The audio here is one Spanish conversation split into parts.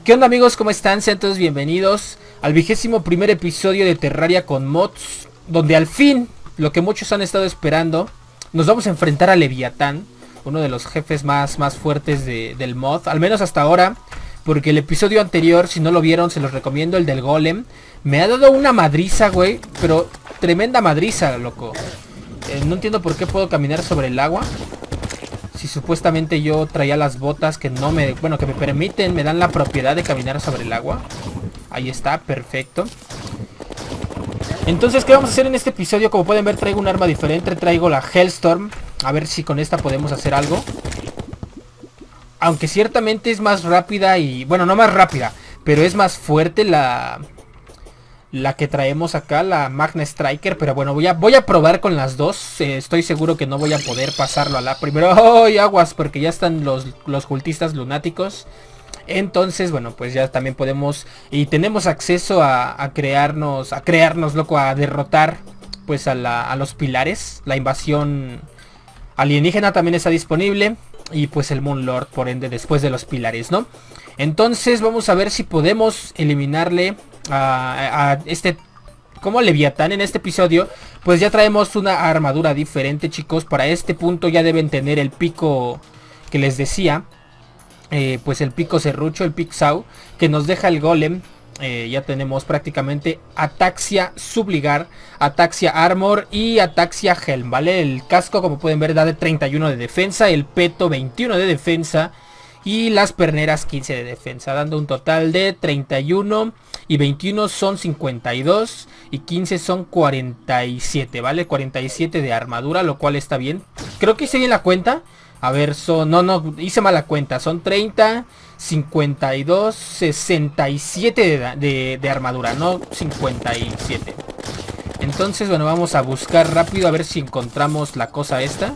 ¿Qué onda, amigos? ¿Cómo están? Sean todos bienvenidos al 21º episodio de Terraria con mods, donde al fin, lo que muchos han estado esperando, nos vamos a enfrentar a Leviatán, uno de los jefes más fuertes del mod, al menos hasta ahora, porque el episodio anterior, si no lo vieron, se los recomiendo, el del golem, me ha dado una madriza, güey, pero tremenda madriza, loco. No entiendo por qué puedo caminar sobre el agua. Si supuestamente yo traía las botas que no me... Bueno, que me permiten, me dan la propiedad de caminar sobre el agua. Ahí está, perfecto. Entonces, ¿qué vamos a hacer en este episodio? Como pueden ver, traigo un arma diferente. Traigo la Hellstorm. A ver si con esta podemos hacer algo. Aunque ciertamente es más rápida y... Bueno, no más rápida, pero es más fuerte la que traemos acá, la Magna Striker. Pero bueno, voy a probar con las dos. Estoy seguro que no voy a poder pasarlo a la primero. ¡Ay, aguas! Porque ya están los cultistas lunáticos. Entonces, bueno, pues ya también podemos... Y tenemos acceso a crearnos, loco, a derrotar pues a los pilares. La invasión alienígena también está disponible. Y pues el Moonlord, por ende, después de los pilares, ¿no? Entonces vamos a ver si podemos eliminarle a este, como Leviatán en este episodio. Pues ya traemos una armadura diferente, chicos. Para este punto ya deben tener el pico que les decía, pues el pico serrucho, el Pixau, que nos deja el golem. Ya tenemos prácticamente Ataxia Subligar, Ataxia Armor y Ataxia Helm, ¿vale? El casco, como pueden ver, da de 31 de defensa, el peto 21 de defensa y las perneras 15 de defensa, dando un total de 31 y 21 son 52 y 15 son 47, ¿vale? 47 de armadura, lo cual está bien. Creo que hice bien la cuenta. A ver, son... No, hice mala cuenta. Son 30, 52, 67 de armadura, no 57. Entonces, bueno, vamos a buscar rápido a ver si encontramos la cosa esta.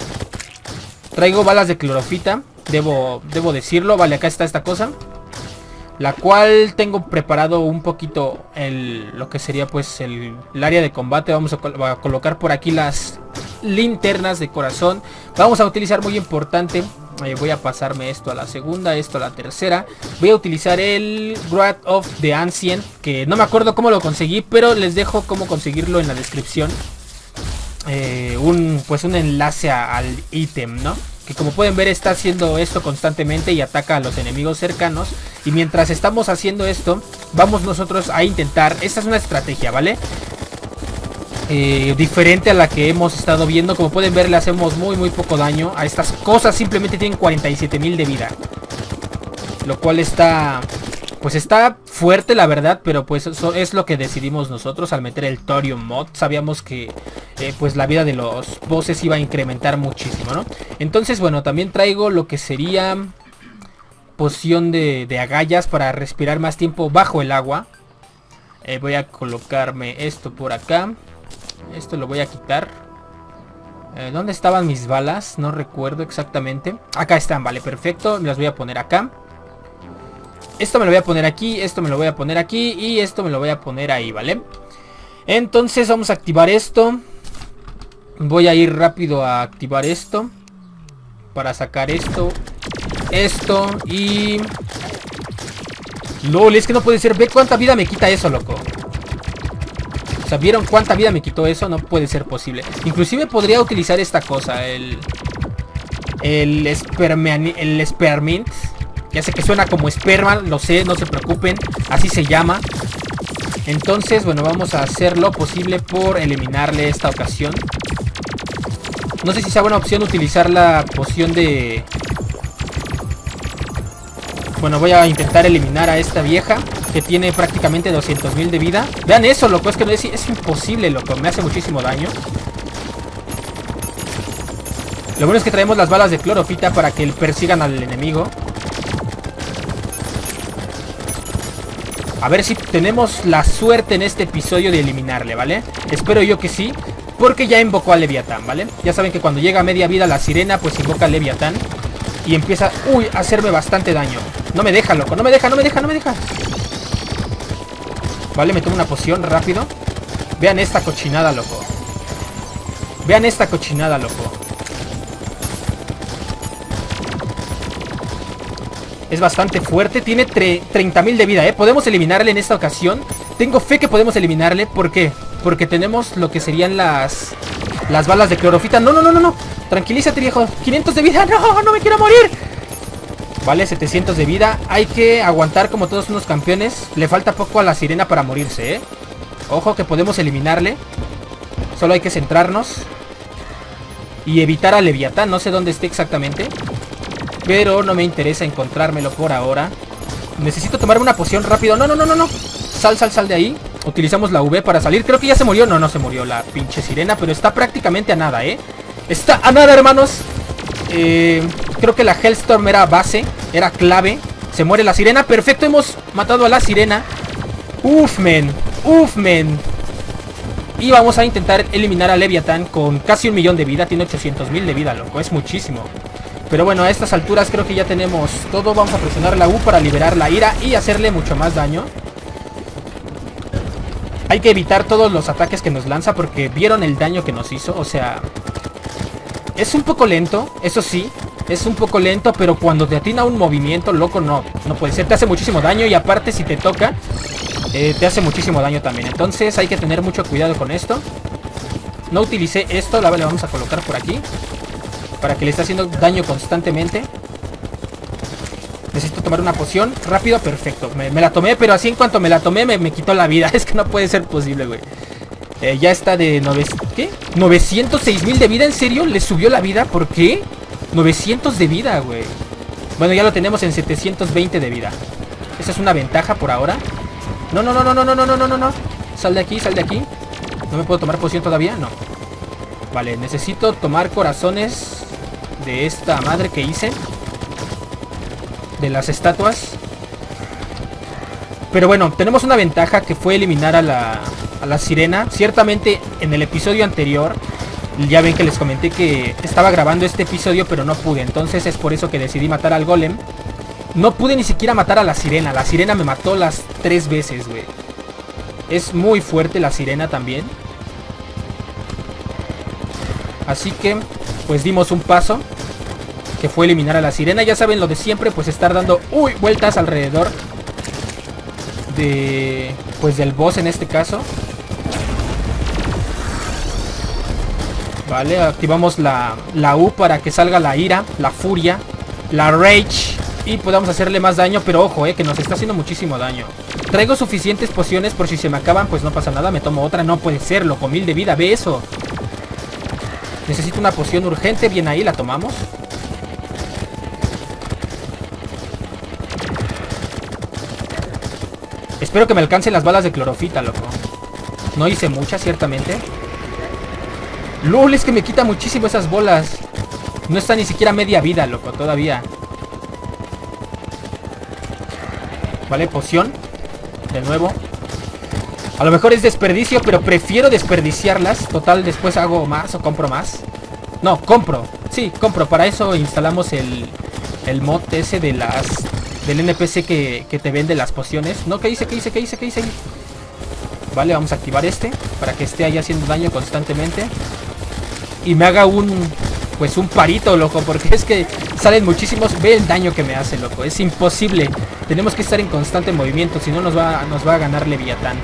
Traigo balas de clorofita, debo decirlo. Vale, acá está esta cosa, la cual tengo preparado un poquito lo que sería pues el área de combate. Vamos a colocar por aquí las linternas de corazón. Vamos a utilizar, muy importante, voy a pasarme esto a la segunda, esto a la tercera. Voy a utilizar el Wrath of the Ancient, que no me acuerdo cómo lo conseguí, pero les dejo cómo conseguirlo en la descripción. Un enlace al ítem, ¿no? Que como pueden ver está haciendo esto constantemente y ataca a los enemigos cercanos. Y mientras estamos haciendo esto, vamos nosotros a intentar... Esta es una estrategia, ¿vale? Diferente a la que hemos estado viendo. Como pueden ver, le hacemos muy poco daño a estas cosas. Simplemente tienen 47.000 de vida, lo cual está... Pues está fuerte, la verdad, pero pues eso es lo que decidimos nosotros al meter el Thorium mod. Sabíamos que pues la vida de los bosses iba a incrementar muchísimo, ¿no? Entonces, bueno, también traigo lo que sería poción de agallas para respirar más tiempo bajo el agua. Voy a colocarme esto por acá. Esto lo voy a quitar. ¿Dónde estaban mis balas? No recuerdo exactamente. Acá están, vale, perfecto. Me las voy a poner acá. Esto me lo voy a poner aquí, esto me lo voy a poner aquí y esto me lo voy a poner ahí, ¿vale? Entonces vamos a activar esto. Voy a ir rápido a activar esto para sacar esto y... LOL, es que no puede ser. Ve cuánta vida me quita eso, loco. O sea, ¿vieron cuánta vida me quitó eso? No puede ser posible. Inclusive podría utilizar esta cosa, el Spearmint. Ya sé que suena como esperma, lo sé, no se preocupen, así se llama. Entonces, bueno, vamos a hacer lo posible por eliminarle esta ocasión. No sé si sea buena opción utilizar la poción de... Bueno, voy a intentar eliminar a esta vieja, que tiene prácticamente 200.000 de vida. Vean eso, loco, es que no es imposible, loco, me hace muchísimo daño. Lo bueno es que traemos las balas de clorofita para que persigan al enemigo. A ver si tenemos la suerte en este episodio de eliminarle, ¿vale? Espero yo que sí, porque ya invocó a Leviatán, ¿vale? Ya saben que cuando llega a media vida la sirena, pues invoca a Leviatán y empieza, a hacerme bastante daño. No me deja, loco, no me deja. Vale, me tomo una poción rápido. Vean esta cochinada, loco. Es bastante fuerte. Tiene 30.000 de vida, Podemos eliminarle en esta ocasión. Tengo fe que podemos eliminarle. ¿Por qué? Porque tenemos lo que serían las balas de clorofita. No, no, no, no, no. Tranquilízate, viejo. 500 de vida. No, no me quiero morir. Vale, 700 de vida. Hay que aguantar como todos unos campeones. Le falta poco a la sirena para morirse, Ojo que podemos eliminarle. Solo hay que centrarnos y evitar a Leviatán. No sé dónde esté exactamente, pero no me interesa encontrármelo por ahora. Necesito tomarme una poción rápido. No, no, no, no, no. Sal de ahí. Utilizamos la V para salir. Creo que ya se murió. No, no se murió la pinche sirena, pero está prácticamente a nada, Está a nada, hermanos. Creo que la Hellstorm era base, era clave. Se muere la sirena. Perfecto, hemos matado a la sirena. Uf, men. Uf, men. Y vamos a intentar eliminar a Leviatán con casi 1.000.000 de vida. Tiene 800.000 de vida, loco. Es muchísimo. Pero bueno, a estas alturas creo que ya tenemos todo. Vamos a presionar la U para liberar la ira y hacerle mucho más daño. Hay que evitar todos los ataques que nos lanza porque vieron el daño que nos hizo. O sea, es un poco lento, eso sí. Es un poco lento, pero cuando te atina un movimiento, loco, no puede ser. Te hace muchísimo daño y aparte si te toca, te hace muchísimo daño también. Entonces hay que tener mucho cuidado con esto. No utilicé esto, le vamos a colocar por aquí para que le esté haciendo daño constantemente. Necesito tomar una poción, rápido, perfecto. Me la tomé, pero así en cuanto me la tomé me quitó la vida. Es que no puede ser posible, güey. Ya está de 906.000 de vida, ¿en serio? ¿Le subió la vida? ¿Por qué? 900 de vida, güey. Bueno, ya lo tenemos en 720 de vida. Esa es una ventaja por ahora. No, no, no, no, no, no, no, no, no, no. Sal de aquí, sal de aquí. ¿No me puedo tomar poción todavía? No. Vale, necesito tomar corazones de esta madre que hice, de las estatuas. Pero bueno, tenemos una ventaja que fue eliminar a la sirena. Ciertamente en el episodio anterior, ya ven que les comenté que estaba grabando este episodio pero no pude. Entonces es por eso que decidí matar al golem. No pude ni siquiera matar a la sirena. La sirena me mató las 3 veces, güey. Es muy fuerte la sirena también. Así que pues dimos un paso, que fue eliminar a la sirena. Ya saben lo de siempre, pues estar dando vueltas alrededor de, pues del boss en este caso. Vale, activamos la U para que salga la ira, la furia, la rage y podamos hacerle más daño. Pero ojo, que nos está haciendo muchísimo daño. Traigo suficientes pociones por si se me acaban, pues no pasa nada, me tomo otra. No puede ser, loco, 1000 de vida, ve eso. Necesito una poción urgente, bien ahí, la tomamos. Espero que me alcancen las balas de clorofita, loco. No hice muchas, ciertamente. LOL, es que me quita muchísimo esas bolas. No está ni siquiera media vida, loco, todavía. Vale, poción. De nuevo. A lo mejor es desperdicio, pero prefiero desperdiciarlas. Total, después hago más o compro más. No, compro. Sí, compro. Para eso instalamos el mod ese de del NPC que te vende las pociones. No, ¿qué hice? ¿Qué hice? ¿Qué hice? ¿Qué hice? Vale, vamos a activar este para que esté ahí haciendo daño constantemente y me haga un parito, loco, porque es que salen muchísimos. Ve el daño que me hace, loco. Es imposible. Tenemos que estar en constante movimiento, si no nos va a ganar Leviatán.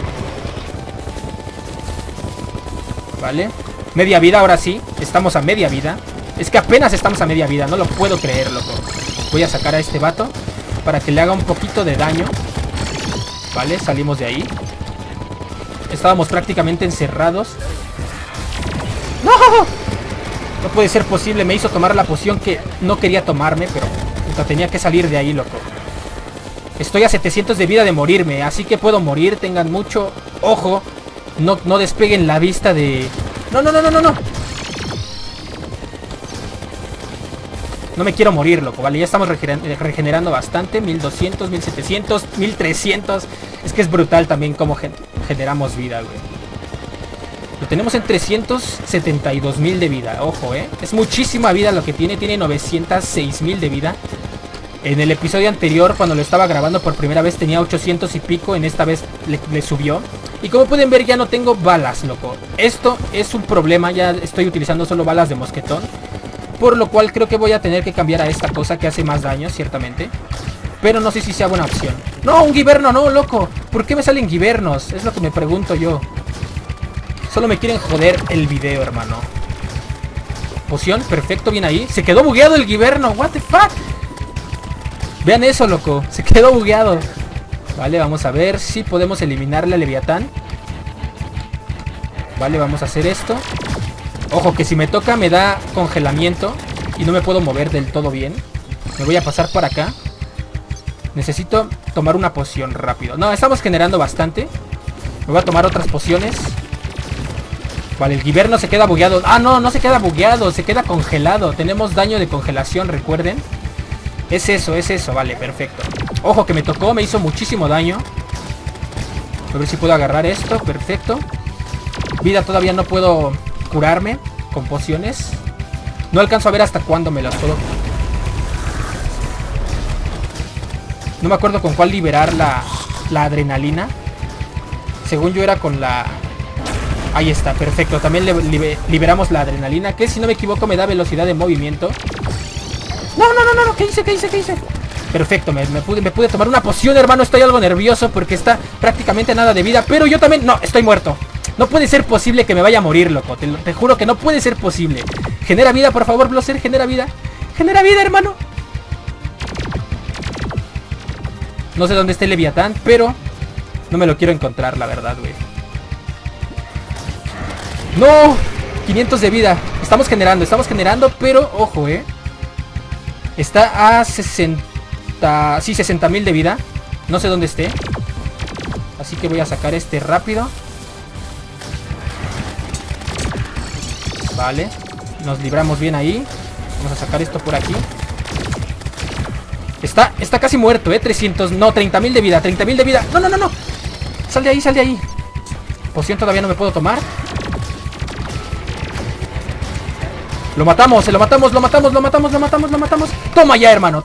Vale, media vida, ahora sí. Estamos a media vida. Es que apenas estamos a media vida, no lo puedo creer, loco. Voy a sacar a este vato para que le haga un poquito de daño. Vale, salimos de ahí. Estábamos prácticamente encerrados. ¡No! No puede ser posible. Me hizo tomar la poción que no quería tomarme, pero tenía que salir de ahí, loco. Estoy a 700 de vida de morirme, así que puedo morir. Tengan mucho ojo. No despeguen la vista de... No, no, no, no, no, no. No me quiero morir, loco, vale. Ya estamos regenerando bastante. 1200, 1700, 1300. Es que es brutal también cómo generamos vida, güey. Lo tenemos en 372.000 de vida. Ojo, es muchísima vida lo que tiene. Tiene 906.000 de vida. En el episodio anterior, cuando lo estaba grabando por primera vez, tenía 800 y pico. En esta vez le subió. Y como pueden ver, ya no tengo balas, loco. Esto es un problema. Ya estoy utilizando solo balas de mosquetón. Por lo cual creo que voy a tener que cambiar a esta cosa que hace más daño, ciertamente. pero no sé si sea buena opción. No, un Giverno, no, loco. ¿Por qué me salen Givernos? Es lo que me pregunto yo. Solo me quieren joder el video, hermano. Poción, perfecto, bien ahí. Se quedó bugueado el Giverno, what the fuck. Vean eso, loco, se quedó bugueado. Vale, vamos a ver si podemos eliminar la Leviatán. Vale, vamos a hacer esto. Ojo, que si me toca me da congelamiento y no me puedo mover del todo bien. Me voy a pasar por acá. Necesito tomar una poción rápido. No, estamos generando bastante. Me voy a tomar otras pociones. Vale, el Giverno se queda bugueado. Ah, no, no se queda bugueado, se queda congelado. Tenemos daño de congelación, recuerden. Es eso, vale, perfecto. Ojo, que me tocó, me hizo muchísimo daño. A ver si puedo agarrar esto, perfecto. Vida, todavía no puedo curarme con pociones. No alcanzo a ver hasta cuándo me las puedo. No me acuerdo con cuál liberar la adrenalina. Según yo era con la... Ahí está, perfecto. También liberamos la adrenalina, que si no me equivoco me da velocidad de movimiento. No, ¿qué hice? Perfecto, me pude tomar una poción, hermano. Estoy algo nervioso porque está prácticamente nada de vida. Pero yo también... No, estoy muerto. No puede ser posible que me vaya a morir, loco. Te juro que no puede ser posible. Genera vida, por favor, Blosser, genera vida. Genera vida, hermano. No sé dónde está el Leviatán, pero no me lo quiero encontrar, la verdad, güey. ¡No! 500 de vida. Estamos generando, pero ojo, está a 60... Sí, 60.000 de vida. No sé dónde esté. Así que voy a sacar este rápido. Vale. Nos libramos bien ahí. Vamos a sacar esto por aquí. Está casi muerto, 300... No, 30.000 de vida, 30.000 de vida. No. Sal de ahí. Poción todavía no me puedo tomar. Lo matamos. Toma ya, hermano.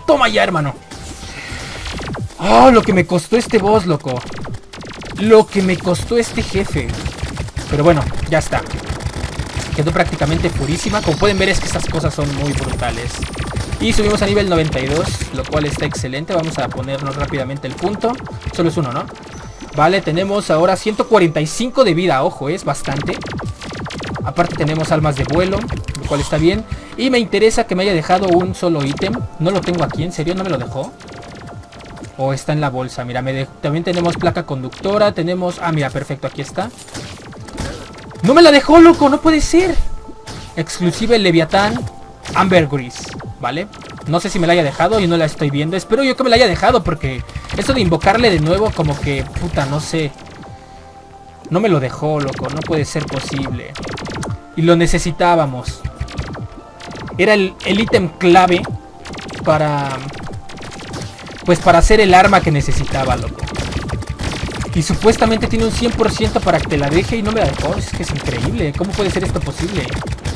Oh, lo que me costó este boss, loco. Lo que me costó este jefe. Pero bueno, ya está. Quedó prácticamente purísima. Como pueden ver, es que estas cosas son muy brutales. Y subimos a nivel 92, lo cual está excelente. Vamos a ponernos rápidamente el punto. Solo es uno, ¿no? Vale, tenemos ahora 145 de vida. Ojo, es bastante. Aparte tenemos almas de vuelo, lo cual está bien. Y me interesa que me haya dejado un solo ítem. No lo tengo aquí, ¿en serio? ¿No me lo dejó? O está en la bolsa, mira, también tenemos placa conductora. Tenemos... Ah, mira, perfecto, aquí está. ¡No me la dejó, loco! ¡No puede ser! Exclusive Leviatán Ambergris, ¿vale? No sé si me la haya dejado y no la estoy viendo. Espero yo que me la haya dejado porque esto de invocarle de nuevo como que... Puta, no sé. No me lo dejó, loco. No puede ser posible. Y lo necesitábamos. Era el ítem clave para... Pues para hacer el arma que necesitaba, loco. Y supuestamente tiene un 100% para que te la deje y no me la dejó. Es que es increíble. ¿Cómo puede ser esto posible?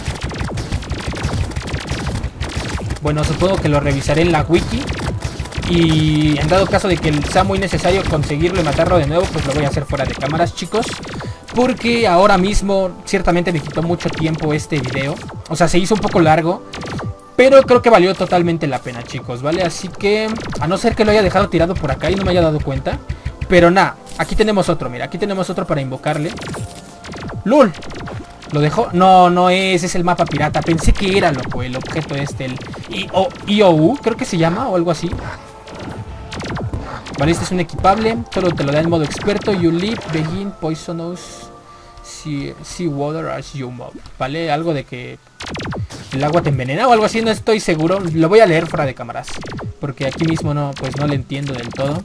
Bueno, supongo que lo revisaré en la wiki. Y en dado caso de que sea muy necesario conseguirlo y matarlo de nuevo, pues lo voy a hacer fuera de cámaras, chicos. Porque ahora mismo ciertamente me quitó mucho tiempo este video. O sea, se hizo un poco largo. Pero creo que valió totalmente la pena, chicos, ¿vale? Así que, a no ser que lo haya dejado tirado por acá y no me haya dado cuenta. Pero nada, aquí tenemos otro, mira, aquí tenemos otro para invocarle. ¡Lul! ¿Lo dejó? No, no es el mapa pirata. Pensé que era, loco, el objeto este, el IOU, creo que se llama, o algo así. Vale, este es un equipable. Solo te lo da en modo experto. You live, begin, poisonous sea water as you move. Vale, algo de que el agua te envenena o algo así, no estoy seguro. Lo voy a leer fuera de cámaras, porque aquí mismo no, pues no le entiendo del todo.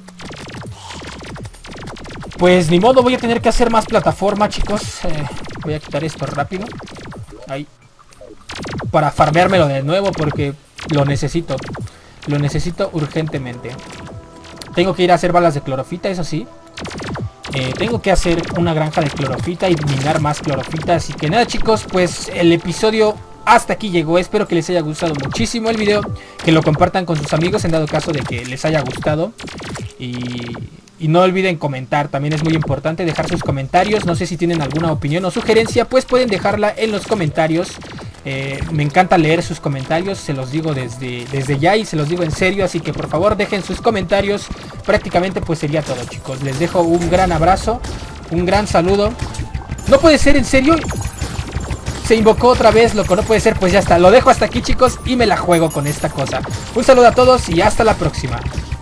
Pues ni modo, voy a tener que hacer más plataforma, chicos. Voy a quitar esto rápido. Ahí. Para farmeármelo de nuevo, porque lo necesito. Lo necesito urgentemente. Tengo que ir a hacer balas de clorofita, eso sí. Tengo que hacer una granja de clorofita y minar más clorofita. Así que nada, chicos, pues el episodio hasta aquí llegó. Espero que les haya gustado muchísimo el video. Que lo compartan con sus amigos en dado caso de que les haya gustado. Y no olviden comentar, también es muy importante dejar sus comentarios. No sé si tienen alguna opinión o sugerencia, pues pueden dejarla en los comentarios. Me encanta leer sus comentarios, se los digo desde ya y se los digo en serio, así que por favor dejen sus comentarios. Prácticamente pues sería todo, chicos. Les dejo un gran abrazo, un gran saludo. No puede ser, en serio. Se invocó otra vez, loco, no puede ser. Pues ya está, lo dejo hasta aquí, chicos, y me la juego con esta cosa. Un saludo a todos y hasta la próxima.